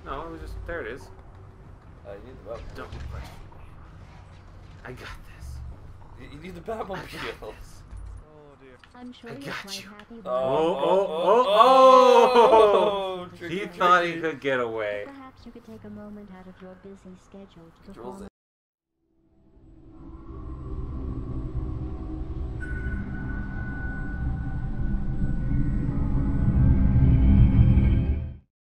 No, it was just there. It is. You need the Batmobile. Don't question me. I got this. You need the Batmobile. Oh dear. I'm sure I you're got quite you. happy with Oh! Tricky, He thought he tricky. could get away. Perhaps you could take a moment out of your busy schedule to Controls perform